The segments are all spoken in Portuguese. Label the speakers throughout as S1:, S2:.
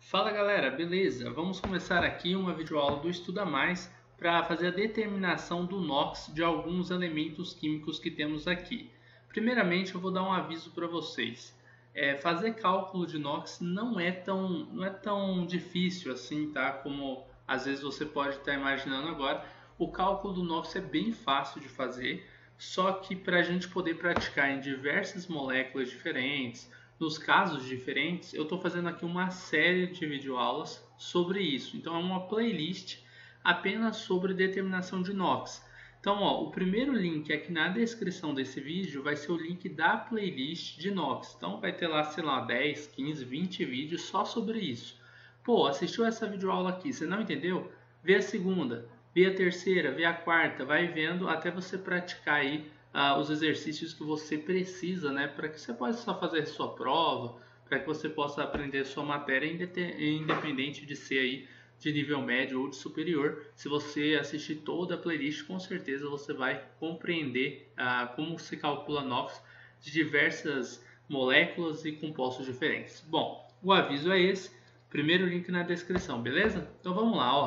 S1: Fala galera, beleza? Vamos começar aqui uma videoaula do Estuda Mais para fazer a determinação do NOx de alguns elementos químicos que temos aqui. Primeiramente eu vou dar um aviso para vocês. Fazer cálculo de NOx não é tão difícil assim, tá? Como às vezes você pode estar imaginando agora. O cálculo do NOx é bem fácil de fazer, só que para a gente poder praticar em diversas moléculas diferentes, nos casos diferentes, eu estou fazendo aqui uma série de videoaulas sobre isso. Então é uma playlist apenas sobre determinação de NOx. Então, o primeiro link aqui na descrição desse vídeo vai ser o link da playlist de NOx. Então vai ter lá, sei lá, 10, 15, 20 vídeos só sobre isso. Pô, assistiu essa videoaula aqui, você não entendeu? Vê a segunda, vê a terceira, vê a quarta, vai vendo até você praticar aí os exercícios que você precisa, né, para que você possa fazer sua prova, para que você possa aprender sua matéria independente de ser aí de nível médio ou de superior. Se você assistir toda a playlist, com certeza você vai compreender como se calcula NOx de diversas moléculas e compostos diferentes. Bom, o aviso é esse, primeiro link na descrição, beleza? Então vamos lá,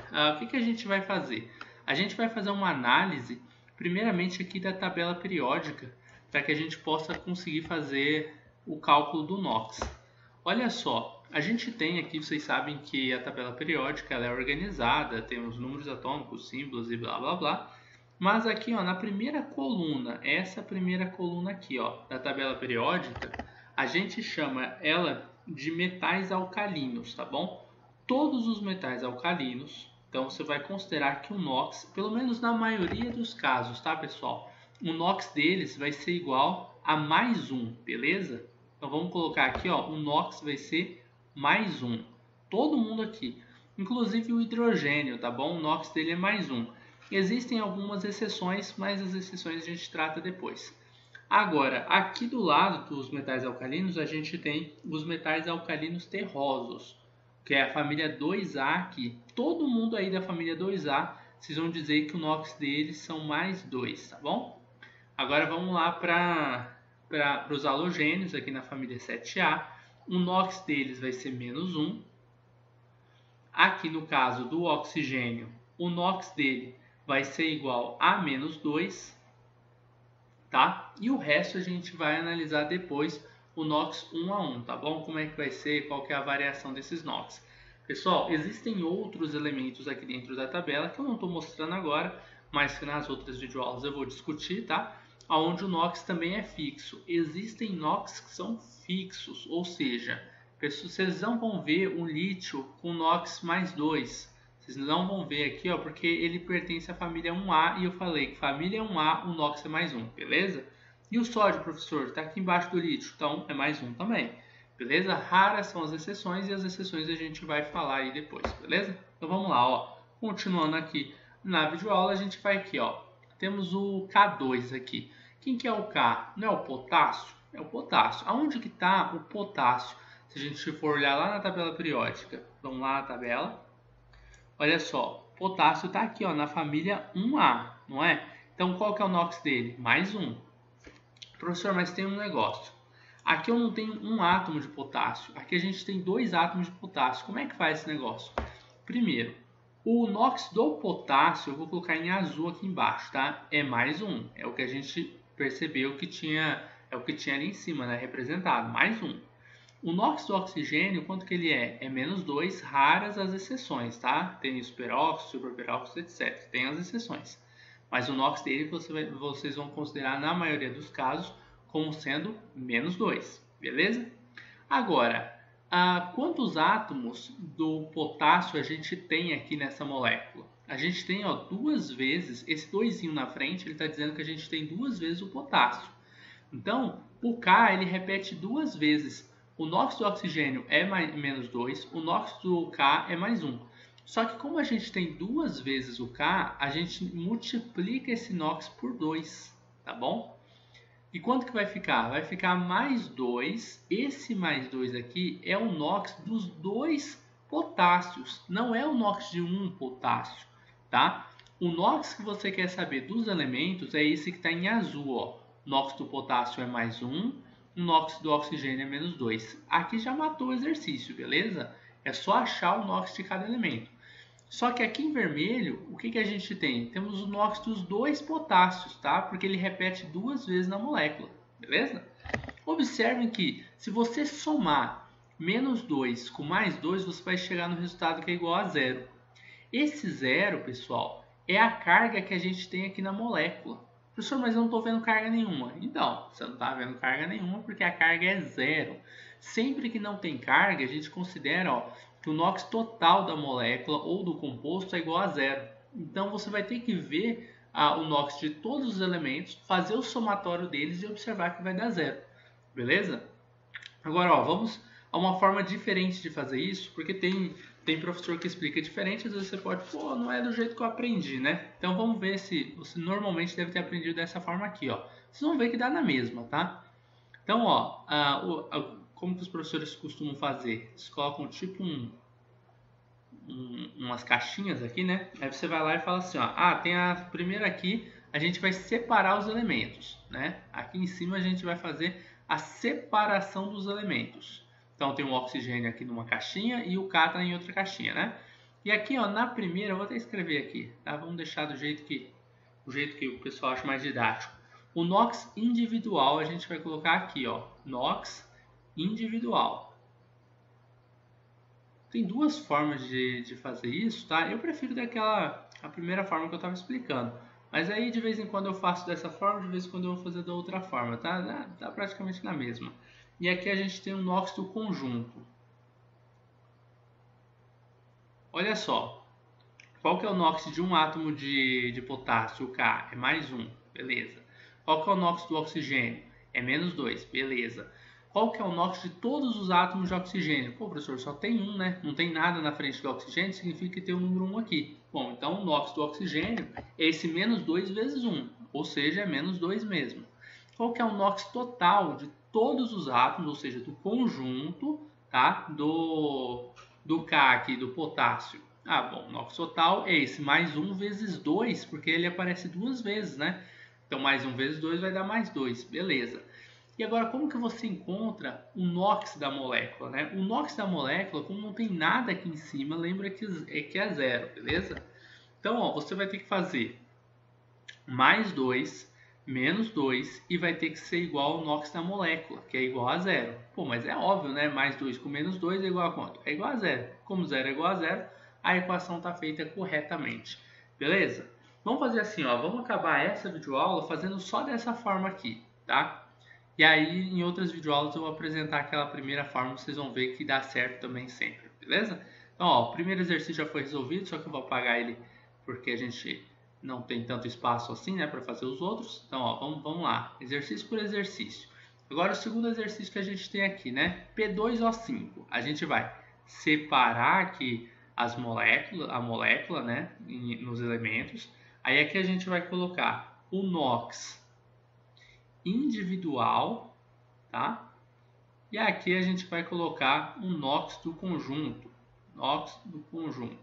S1: o que a gente vai fazer? A gente vai fazer uma análise primeiramente aqui da tabela periódica, para que a gente possa conseguir fazer o cálculo do NOx. Olha só, a gente tem aqui, vocês sabem que a tabela periódica ela é organizada, tem os números atômicos, símbolos e blá blá blá, mas aqui na primeira coluna, essa primeira coluna aqui da tabela periódica, a gente chama ela de metais alcalinos, tá bom? Todos os metais alcalinos, então você vai considerar que o NOx, pelo menos na maioria dos casos, tá pessoal? O NOx deles vai ser igual a mais 1, beleza? Então vamos colocar aqui, o NOx vai ser mais 1. Todo mundo aqui, inclusive o hidrogênio, tá bom? O NOx dele é mais 1. Existem algumas exceções, mas as exceções a gente trata depois. Agora, aqui do lado dos metais alcalinos, a gente tem os metais alcalinos terrosos, que é a família 2A aqui. Todo mundo aí da família 2A, vocês vão dizer que o NOx deles são mais 2, tá bom? Agora vamos lá para os halogênios aqui na família 7A. O NOx deles vai ser menos 1. Aqui no caso do oxigênio, o NOx dele vai ser igual a menos 2, tá? E o resto a gente vai analisar depois o NOx 1 a 1, tá bom? Como é que vai ser, qual que é a variação desses NOx. Pessoal, existem outros elementos aqui dentro da tabela que eu não estou mostrando agora, mas que nas outras videoaulas eu vou discutir, tá? Onde o NOx também é fixo. Existem NOx que são fixos, ou seja, vocês não vão ver um lítio com NOx mais 2. Vocês não vão ver aqui, porque ele pertence à família 1A e eu falei que família 1A, o NOx é mais 1, beleza? E o sódio, professor, está aqui embaixo do lítio, então é mais 1 também, beleza? Raras são as exceções e as exceções a gente vai falar aí depois, beleza? Então vamos lá, continuando aqui na videoaula, a gente vai aqui, temos o K2 aqui. Quem que é o K? Não é o potássio? É o potássio. Aonde que está o potássio? Se a gente for olhar lá na tabela periódica, vamos lá na tabela. Olha só, potássio está aqui na família 1A, não é? Então qual que é o NOx dele? Mais 1. Professor, mas tem um negócio. Aqui eu não tenho um átomo de potássio. Aqui a gente tem 2 átomos de potássio. Como é que faz esse negócio? Primeiro, o NOx do potássio, eu vou colocar em azul aqui embaixo, tá? É mais 1. É o que a gente percebeu que tinha, é o que tinha ali em cima, né? Representado, mais 1. O NOx do oxigênio, quanto que ele é? É menos 2, raras as exceções, tá? Tem superóxido, superperóxido, etc. Tem as exceções. Mas o NOx dele vocês vão considerar, na maioria dos casos, como sendo menos 2, beleza? Agora, quantos átomos do potássio a gente tem aqui nessa molécula? A gente tem 2 vezes, esse 2 na frente, ele está dizendo que a gente tem 2 vezes o potássio. Então, o K ele repete 2 vezes. O NOx do oxigênio é menos 2, o NOx do K é mais 1. Só que como a gente tem 2 vezes o K, a gente multiplica esse NOx por 2, tá bom? E quanto que vai ficar? Vai ficar mais 2, esse mais 2 aqui é o NOx dos 2 potássios, não é o NOx de um potássio, tá? O NOx que você quer saber dos elementos é esse que está em azul, O NOx do potássio é mais 1, o NOx do oxigênio é menos 2. Aqui já matou o exercício, beleza? É só achar o NOx de cada elemento. Só que aqui em vermelho, o que a gente tem? Temos o NOx dos dois potássios, tá? Porque ele repete 2 vezes na molécula, beleza? Observem que se você somar menos 2 com mais 2, você vai chegar no resultado que é igual a zero. Esse zero, pessoal, é a carga que a gente tem aqui na molécula. Professor, mas eu não estou vendo carga nenhuma. Então, você não está vendo carga nenhuma porque a carga é zero. Sempre que não tem carga, a gente considera que o NOx total da molécula ou do composto é igual a zero. Então, você vai ter que ver o NOx de todos os elementos, fazer o somatório deles e observar que vai dar zero. Beleza? Agora, vamos a uma forma diferente de fazer isso, porque tem professor que explica diferente, às vezes você pode, não é do jeito que eu aprendi, né? Então vamos ver se você normalmente deve ter aprendido dessa forma aqui, Vocês vão ver que dá na mesma, tá? Então, como que os professores costumam fazer? Eles colocam tipo umas caixinhas aqui, né? Aí você vai lá e fala assim, tem a primeira aqui, a gente vai separar os elementos, né? Aqui em cima a gente vai fazer a separação dos elementos. Então tem o oxigênio aqui numa caixinha e o K está em outra caixinha, né? E aqui, na primeira, eu vou até escrever aqui, tá? Vamos deixar do jeito que o pessoal acha mais didático. O NOx individual a gente vai colocar aqui, NOx individual. Tem duas formas de fazer isso, tá? Eu prefiro a primeira forma que eu estava explicando. Mas aí de vez em quando eu faço dessa forma, de vez em quando eu vou fazer da outra forma, tá? Dá praticamente na mesma. E aqui a gente tem o NOx do conjunto. Olha só. Qual que é o NOx de um átomo de potássio, o K? É mais 1, beleza. Qual que é o NOx do oxigênio? É menos 2, beleza. Qual que é o NOx de todos os átomos de oxigênio? Pô, professor, só tem 1, né? Não tem nada na frente do oxigênio, significa que tem o número 1 aqui. Bom, então o NOx do oxigênio é esse menos 2 vezes 1, ou seja, é menos 2 mesmo. Qual que é o NOx total de todos os átomos, ou seja, do conjunto, tá? Do K aqui, do potássio. Bom, o NOx total é esse, mais 1 vezes 2, porque ele aparece 2 vezes, né? Então, mais 1 vezes 2 vai dar mais 2, beleza. E agora, como que você encontra o NOx da molécula, né? O NOx da molécula, como não tem nada aqui em cima, lembra que é zero, beleza? Então, você vai ter que fazer mais 2, menos 2, e vai ter que ser igual ao NOx da molécula, que é igual a zero. Pô, mas é óbvio, né? Mais 2 com menos 2 é igual a quanto? É igual a zero. Como zero é igual a zero, a equação está feita corretamente. Beleza? Vamos fazer assim, vamos acabar essa videoaula fazendo só dessa forma aqui, tá? E aí, em outras videoaulas, eu vou apresentar aquela primeira forma, vocês vão ver que dá certo também sempre, beleza? Então, o primeiro exercício já foi resolvido, só que eu vou apagar ele porque a gente não tem tanto espaço assim, né, para fazer os outros. Então, vamos lá, exercício por exercício. Agora, o segundo exercício que a gente tem aqui, né, P2O5. A gente vai separar aqui a molécula, né, nos elementos. Aí aqui a gente vai colocar o NOx individual, tá? E aqui a gente vai colocar o NOx do conjunto. NOx do conjunto.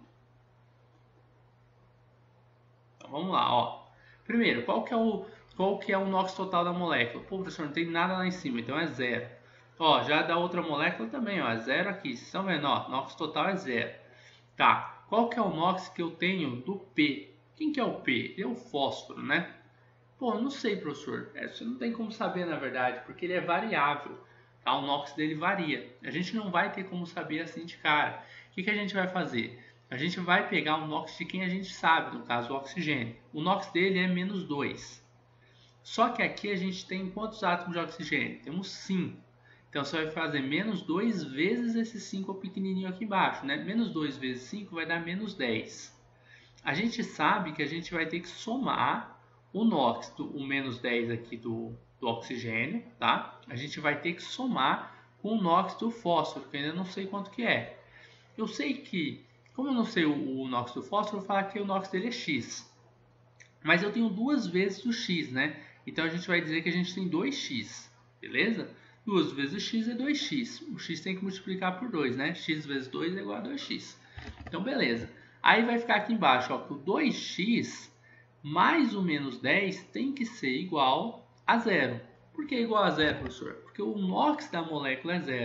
S1: Então vamos lá, Primeiro, qual que é o NOx total da molécula? Pô, professor, não tem nada lá em cima, então é zero. Já da outra molécula também, é zero aqui. Vocês estão vendo, NOx total é zero. Tá, qual que é o NOx que eu tenho do P? Quem que é o P? É o fósforo, né? Pô, não sei, professor. Você não tem como saber, na verdade, porque ele é variável. Tá? O NOx dele varia. A gente não vai ter como saber assim de cara. O que a gente vai fazer? A gente vai pegar o NOx de quem a gente sabe, no caso o oxigênio. O NOx dele é menos 2. Só que aqui a gente tem quantos átomos de oxigênio? Temos 5. Então você vai fazer menos 2 vezes esse 5 pequenininho aqui embaixo, né? Menos 2 vezes 5 vai dar menos 10. A gente sabe que a gente vai ter que somar o NOx, o menos 10 aqui do oxigênio, tá? A gente vai ter que somar com o NOx do fósforo, que eu ainda não sei quanto que é. Eu sei que, como eu não sei o NOx do fósforo, eu vou falar que o NOx dele é X. Mas eu tenho 2 vezes o X, né? Então a gente vai dizer que a gente tem 2X, beleza? 2 vezes X é 2X. O X tem que multiplicar por 2, né? X vezes 2 é igual a 2X. Então, beleza. Aí vai ficar aqui embaixo, que o 2X mais o menos 10 tem que ser igual a zero. Por que igual a zero, professor? Porque o NOx da molécula é zero.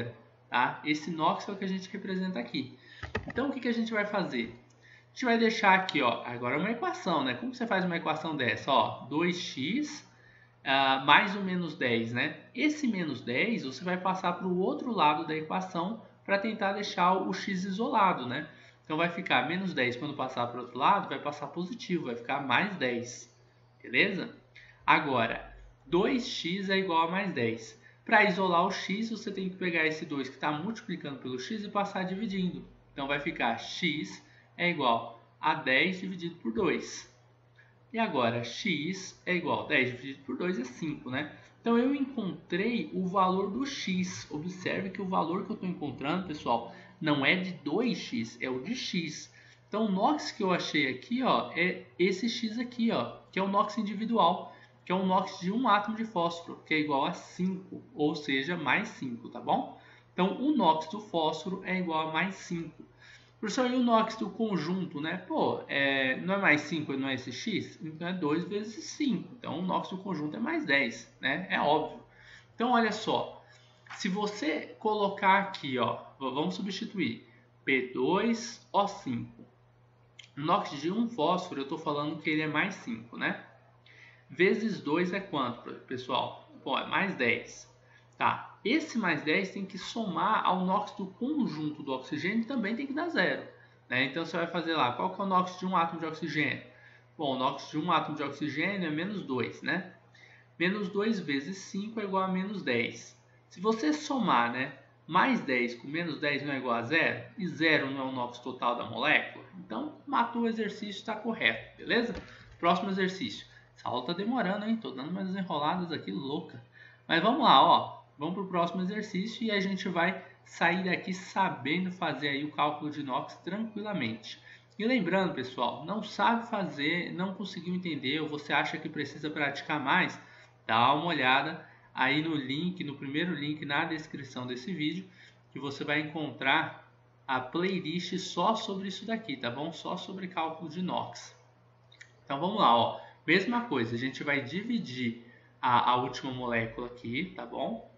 S1: tá? Esse NOx é o que a gente representa aqui. Então, o que a gente vai fazer? A gente vai deixar aqui, ó, agora uma equação, né? Como você faz uma equação dessa? Ó, 2x mais o menos 10, né? Esse menos 10 você vai passar para o outro lado da equação para tentar deixar o x isolado, né? Então vai ficar menos 10 quando passar para o outro lado, vai passar positivo, vai ficar mais 10, beleza? Agora, 2x é igual a mais 10. Para isolar o x, você tem que pegar esse 2 que está multiplicando pelo x e passar dividindo. Então vai ficar x é igual a 10 dividido por 2. E agora, x é igual a 10 dividido por 2 é 5, né? Então eu encontrei o valor do x. Observe que o valor que eu estou encontrando, pessoal, não é de 2x, é o de x. Então o NOx que eu achei aqui, ó, é esse x aqui, ó, que é o NOx individual, que é um NOx de um átomo de fósforo, que é igual a 5, ou seja, mais 5, tá bom? Então o NOx do fósforo é igual a mais 5. Professor, e o NOx do conjunto, né? Pô, não é mais 5 e não é esse x? Então é 2 vezes 5. Então o NOx do conjunto é mais 10, né? É óbvio. Então olha só, se você colocar aqui, ó, vamos substituir P2O5. O NOx de um fósforo, eu estou falando que ele é mais 5, né? Vezes 2 é quanto, pessoal? Pô, é mais 10. Tá, esse mais 10 tem que somar ao NOx do conjunto do oxigênio e também tem que dar zero, né? Então você vai fazer lá, qual que é o NOx de um átomo de oxigênio? Bom, o NOx de um átomo de oxigênio é menos 2, né? Menos 2 vezes 5 é igual a menos 10. Se você somar, né, mais 10 com menos 10 não é igual a zero, e zero não é o NOx total da molécula, então matou o exercício, está correto, beleza? Próximo exercício. Essa aula está demorando, hein? Tô dando umas enroladas aqui louca. Mas vamos lá, ó. Vamos para o próximo exercício e a gente vai sair daqui sabendo fazer aí o cálculo de NOx tranquilamente. E lembrando, pessoal, não sabe fazer, não conseguiu entender ou você acha que precisa praticar mais, dá uma olhada aí no link, no primeiro link na descrição desse vídeo, que você vai encontrar a playlist só sobre isso daqui, tá bom? Só sobre cálculo de NOx. Então vamos lá, ó. Mesma coisa, a gente vai dividir a última molécula aqui, tá bom?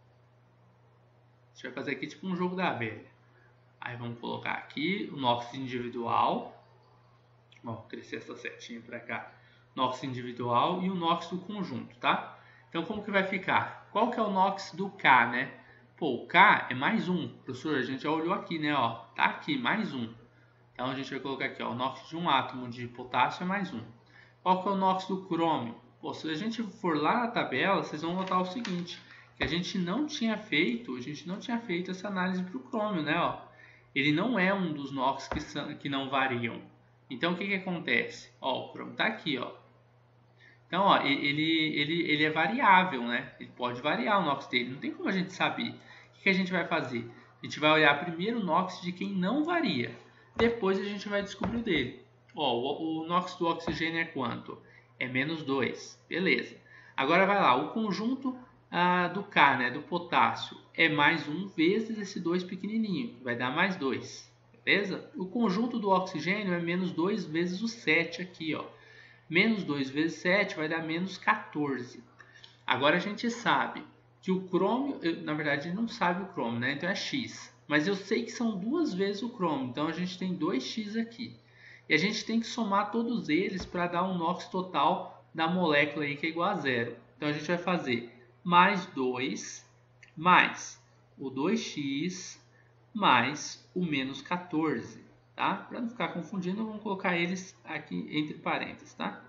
S1: A gente vai fazer aqui tipo um jogo da velha. Aí vamos colocar aqui o NOx individual. Vamos crescer essa setinha para cá. NOx individual e o NOx do conjunto, tá? Então como que vai ficar? Qual que é o NOx do K, né? Pô, o K é mais 1. Professor, a gente já olhou aqui, né? Ó, tá aqui, mais 1. Então a gente vai colocar aqui, ó, o NOx de um átomo de potássio é mais 1. Qual que é o NOx do crômio? Pô, se a gente for lá na tabela, vocês vão notar o seguinte, que a gente não tinha feito essa análise para o crômio, né? Ó, ele não é um dos NOx que não variam. Então o que acontece? Ó, o crômio está aqui, ó. Então, ó, ele é variável, né? Ele pode variar o NOx dele. Não tem como a gente saber. O que a gente vai fazer? A gente vai olhar primeiro o NOx de quem não varia. Depois a gente vai descobrir o dele. Ó, o NOx do oxigênio é quanto? É menos 2. Beleza. Agora vai lá. O conjunto do K, né, do potássio, é mais 1 vezes esse 2 pequenininho, que vai dar mais 2. Beleza? O conjunto do oxigênio é menos 2 vezes o 7 aqui, ó. Menos 2 vezes 7 vai dar menos 14. Agora a gente sabe que o crômio, na verdade não sabe o crômio, né? Então é X. Mas eu sei que são 2 vezes o crômio, então a gente tem 2x aqui. E a gente tem que somar todos eles para dar um NOx total da molécula aí que é igual a zero. Então a gente vai fazer mais 2 mais o 2x mais o menos 14. Tá? Para não ficar confundindo, vamos colocar eles aqui entre parênteses, tá?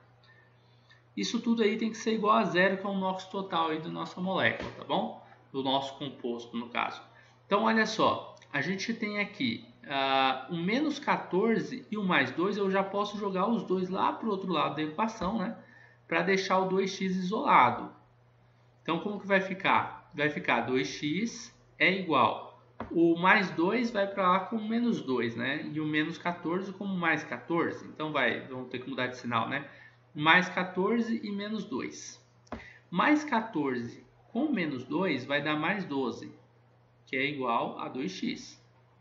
S1: Isso tudo aí tem que ser igual a zero, que é o NOx total aí da nossa molécula, tá bom? Do nosso composto, no caso. Então, olha só, a gente tem aqui o menos 14 e o mais 2, eu já posso jogar os dois lá para o outro lado da equação, né? Para deixar o 2x isolado. Então, como que vai ficar? Vai ficar 2x é igual. O mais 2 vai para lá com menos 2, né? E o menos 14 como mais 14. Então, vamos ter que mudar de sinal, né? Mais 14 e menos 2. Mais 14 com menos 2 vai dar mais 12, que é igual a 2x.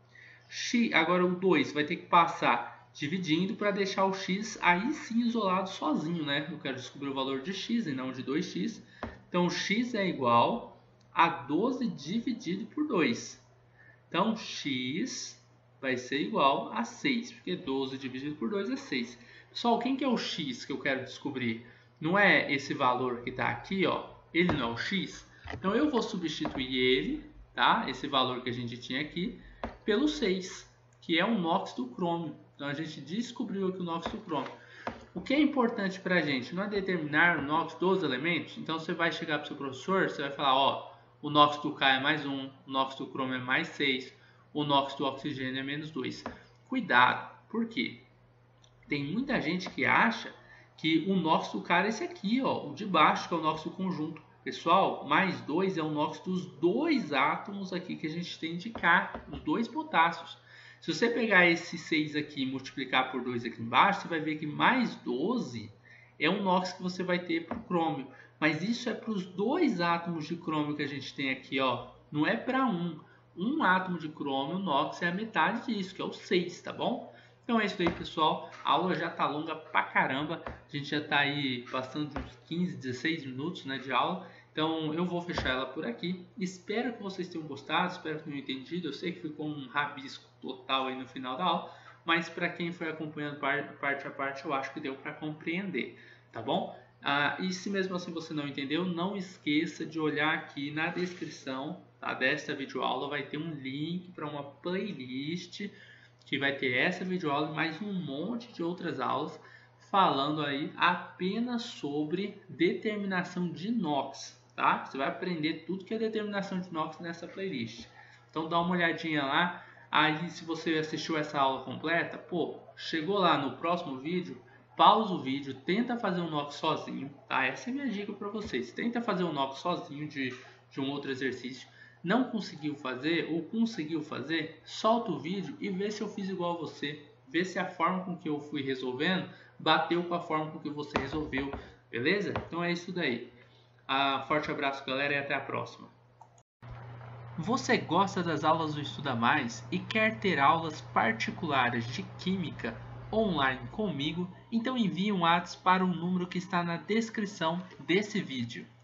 S1: Agora o 2 vai ter que passar dividindo para deixar o x aí sim isolado sozinho, né? Eu quero descobrir o valor de x e não de 2x. Então, x é igual a 12 dividido por 2. Então, x vai ser igual a 6, porque 12 dividido por 2 é 6. Pessoal, quem que é o x que eu quero descobrir? Não é esse valor que está aqui, ó. Ele não é o x? Então, eu vou substituir ele, tá? Esse valor que a gente tinha aqui, pelo 6, que é o NOx do crômio. Então, a gente descobriu aqui o NOx do crômio. O que é importante para a gente não é determinar o NOx dos elementos. Então, você vai chegar para o seu professor, você vai falar, ó, o NOx do K é mais 1, o NOx do crômio é mais 6, o NOx do oxigênio é menos 2. Cuidado, por quê? Tem muita gente que acha que o NOx do K é esse aqui, ó, o de baixo, que é o NOx do conjunto. Pessoal, mais 2 é o NOx dos dois átomos aqui que a gente tem de K, os dois potássios. Se você pegar esse 6 aqui e multiplicar por 2 aqui embaixo, você vai ver que mais 12 é o NOx que você vai ter para o crômio. Mas isso é para os dois átomos de crômio que a gente tem aqui, ó. Não é para um. Um átomo de crômio, o NOx, é a metade disso, que é o 6, tá bom? Então é isso aí, pessoal. A aula já tá longa pra caramba. A gente já tá aí passando de uns 15, 16 minutos, né, de aula. Então eu vou fechar ela por aqui. Espero que vocês tenham gostado, espero que tenham entendido. Eu sei que ficou um rabisco total aí no final da aula, mas para quem foi acompanhando parte a parte, eu acho que deu para compreender, tá bom? E se mesmo assim você não entendeu, não esqueça de olhar aqui na descrição, tá, desta videoaula. Vai ter um link para uma playlist que vai ter essa videoaula e mais um monte de outras aulas falando aí apenas sobre determinação de NOx, tá? Você vai aprender tudo que é determinação de NOx nessa playlist. Então dá uma olhadinha lá. Aí se você assistiu essa aula completa, pô, chegou lá no próximo vídeo, pausa o vídeo, tenta fazer um NOx sozinho, tá? Essa é a minha dica para vocês. Tenta fazer um NOx sozinho de um outro exercício. Não conseguiu fazer ou conseguiu fazer, solta o vídeo e vê se eu fiz igual a você. Vê se a forma com que eu fui resolvendo bateu com a forma com que você resolveu, beleza? Então é isso daí. Forte abraço, galera, e até a próxima. Você gosta das aulas do Estuda Mais e quer ter aulas particulares de Química online comigo? Então envie um WhatsApp para o número que está na descrição desse vídeo.